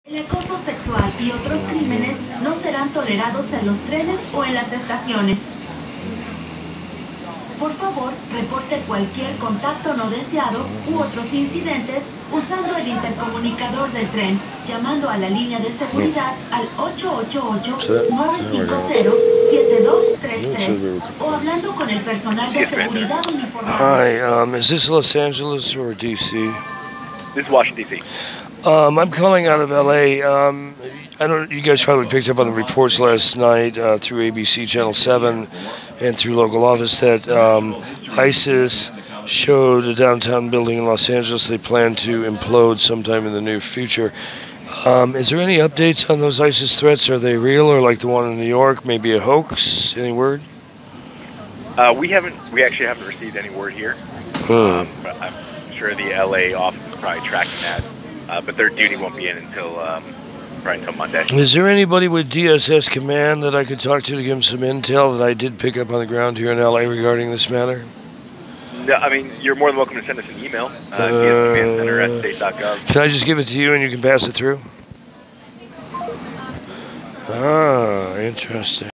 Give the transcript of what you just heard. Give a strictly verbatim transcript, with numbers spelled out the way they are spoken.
El acoso sexual y otros crímenes no serán tolerados en los trenes o en las estaciones. Por favor, reporte cualquier contacto no deseado u otros incidentes usando el intercomunicador del tren, llamando a la línea de seguridad al ocho ocho ocho, nueve cinco cero, siete dos tres tres o hablando con el personal de seguridad uniformado. Hi, um, is this Los Angeles or D C? This is Washington, D C. Um, I'm calling out of L A. Um, I don't. You guys probably picked up on the reports last night uh, through A B C Channel seven and through local office that um, ISIS showed a downtown building in Los Angeles they plan to implode sometime in the near future. Um, is there any updates on those ISIS threats? Are they real, or like the one in New York, maybe a hoax? Any word? Uh, we haven't. We actually haven't received any word here. Hmm. Um, but I'm sure the L A office is probably tracking that. Uh, but their duty won't be in until um, probably until Monday. Is there anybody with D S S Command that I could talk to to give them some intel that I did pick up on the ground here in L A regarding this matter? No, I mean, you're more than welcome to send us an email. Uh, uh, D S S Command Center at state dot gov. Can I just give it to you and you can pass it through? Ah, interesting.